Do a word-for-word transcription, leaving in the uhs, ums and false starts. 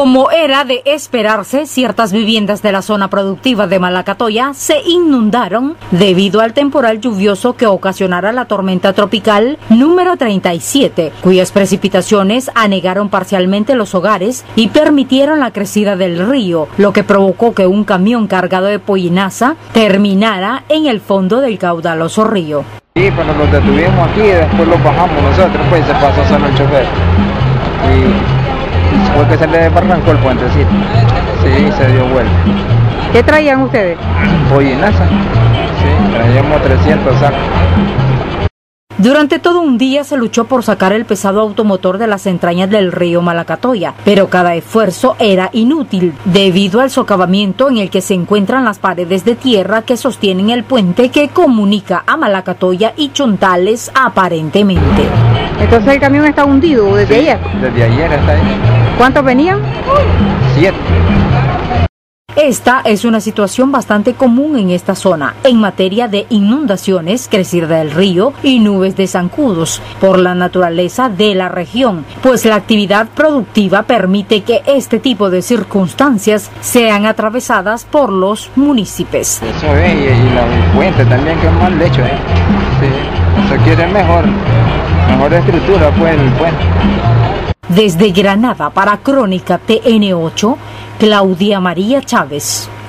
Como era de esperarse, ciertas viviendas de la zona productiva de Malacatoya se inundaron debido al temporal lluvioso que ocasionara la tormenta tropical número treinta y siete, cuyas precipitaciones anegaron parcialmente los hogares y permitieron la crecida del río, lo que provocó que un camión cargado de pollinaza terminara en el fondo del caudaloso río. Sí, pero los detuvimos aquí y después los bajamos nosotros, pues se pasó solo el chofer. Y fue que se le barrancó el puentecito. Sí, se dio vuelta. ¿Qué traían ustedes? Pollinaza. Sí, traíamos trescientos sacos. Durante todo un día se luchó por sacar el pesado automotor de las entrañas del río Malacatoya, pero cada esfuerzo era inútil debido al socavamiento en el que se encuentran las paredes de tierra que sostienen el puente que comunica a Malacatoya y Chontales aparentemente. Entonces el camión está hundido desde Sí, ayer. Desde ayer está ahí. ¿Cuántos venían? Siete. Esta es una situación bastante común en esta zona, en materia de inundaciones, crecida del río y nubes de zancudos, por la naturaleza de la región, pues la actividad productiva permite que este tipo de circunstancias sean atravesadas por los municipios. Eso es, y, y la, el puente también, que es mal hecho, ¿eh? Sí, eso quiere mejor, mejor estructura, pues, el puente. Desde Granada para Crónica T N ocho, Claudia María Chávez.